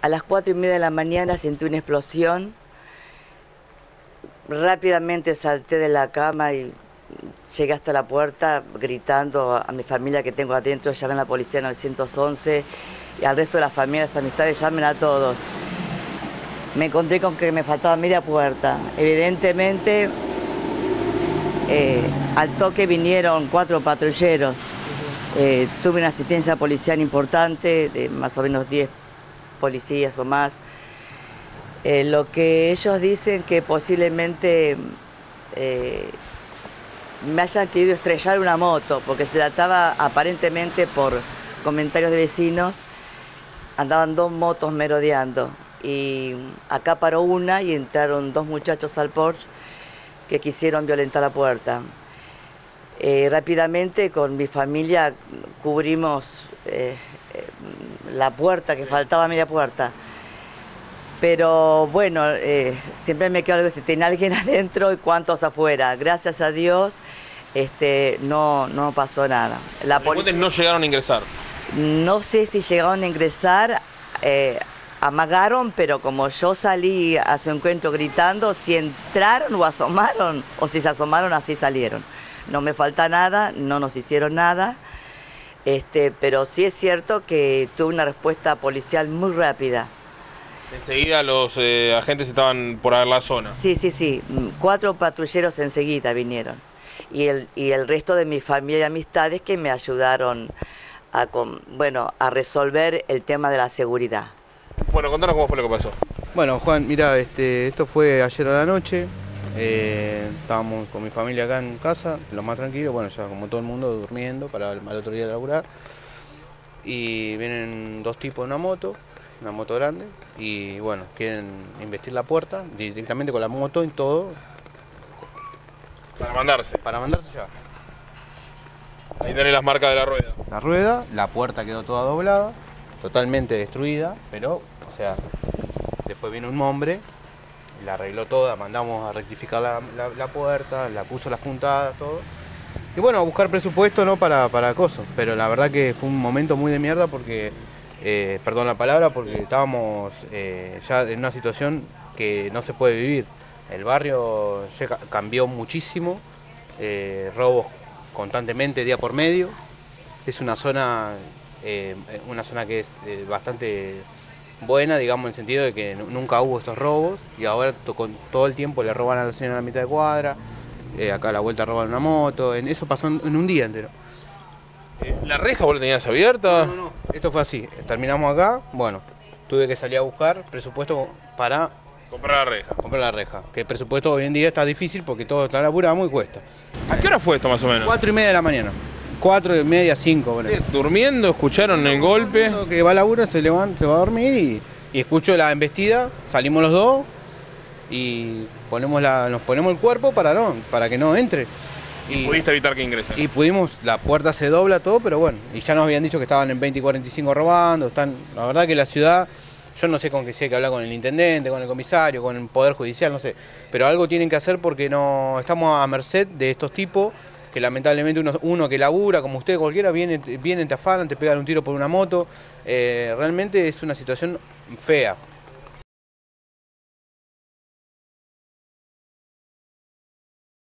A las 4:30 de la mañana sentí una explosión. Rápidamente salté de la cama y llegué hasta la puerta gritando a mi familia que tengo adentro, llamen a la policía 911 y al resto de las familias, amistades, llamen a todos. Me encontré con que me faltaba media puerta. Evidentemente, al toque vinieron 4 patrulleros. Tuve una asistencia policial importante, de más o menos 10 policías o más. Lo que ellos dicen que posiblemente me hayan querido estrellar una moto, porque se trataba aparentemente, por comentarios de vecinos, andaban 2 motos merodeando. Y acá paró una y entraron 2 muchachos al Porsche que quisieron violentar la puerta. Rápidamente con mi familia cubrimos la puerta, que faltaba media puerta. Pero bueno, siempre me quedo algo si tiene alguien adentro y cuántos afuera. Gracias a Dios no pasó nada. La policía no llegaron a ingresar. No sé si llegaron a ingresar, amagaron, pero como yo salí a su encuentro gritando, si entraron o asomaron, o si se asomaron así salieron. No me falta nada, no nos hicieron nada, pero sí es cierto que tuve una respuesta policial muy rápida. Enseguida los agentes estaban por la zona. Sí. 4 patrulleros enseguida vinieron. Y el resto de mi familia y amistades que me ayudaron a resolver el tema de la seguridad. Bueno, contanos cómo fue lo que pasó. Bueno, Juan, mira, esto fue ayer a la noche. Estábamos con mi familia acá en casa, lo más tranquilo, bueno, ya como todo el mundo durmiendo para al otro día laburar. Y vienen 2 tipos en una moto grande, y bueno, quieren investir la puerta directamente con la moto y todo. Para mandarse. Para mandarse ya. Ahí tenés las marcas de la rueda. La rueda, la puerta quedó toda doblada, totalmente destruida, pero, o sea, después vino un hombre, la arregló toda, mandamos a rectificar la puerta, la puso las puntadas, todo. Y bueno, a buscar presupuesto, ¿no? Para cosas, pero la verdad que fue un momento muy de mierda porque, perdón la palabra, porque estábamos ya en una situación que no se puede vivir. El barrio ya cambió muchísimo, robos constantemente día por medio. Es una zona que es bastante buena, digamos, en el sentido de que nunca hubo estos robos y ahora todo el tiempo le roban a la señora a la mitad de cuadra, acá a la vuelta roban una moto, eso pasó en un día entero. ¿La reja vos la tenías abierta? No, esto fue así, terminamos acá, bueno, tuve que salir a buscar presupuesto para comprar la reja. Comprar la reja, que el presupuesto hoy en día está difícil porque todo está laburamos y cuesta. ¿A qué hora fue esto más o menos? 4:30 de la mañana. 4:30, 5. Bueno. Durmiendo, escucharon el golpe. Que va a laburo, se levanta, se va a dormir y escucho la embestida, salimos los 2 y nos ponemos el cuerpo para que no entre. Y pudiste evitar que ingresen. Y pudimos, la puerta se dobla todo, pero bueno, y ya nos habían dicho que estaban en 20 y 45 robando, la verdad que la ciudad, yo no sé con qué, si hay que hablar con el intendente, con el comisario, con el poder judicial, no sé, pero algo tienen que hacer porque no estamos a merced de estos tipos que lamentablemente uno que labura, como usted, cualquiera, vienen, te afanan, te pegan un tiro por una moto, realmente es una situación fea.